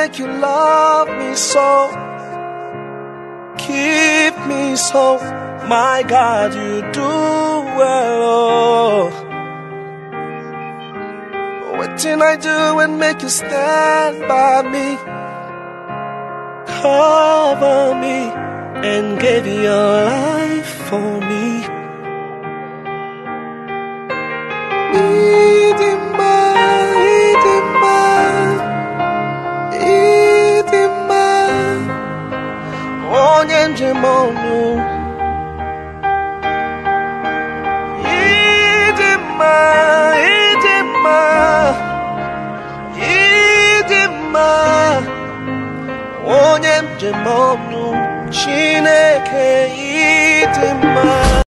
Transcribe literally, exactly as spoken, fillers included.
make you love me so, keep me so. My God, you do well. What did I do and make you stand by me, cover me, and give your life for me? Idimma, idimma, idimma, onye njem ọnụ. Idimma, idimma, idimma, onye njem ọnụ. Chineke idimma.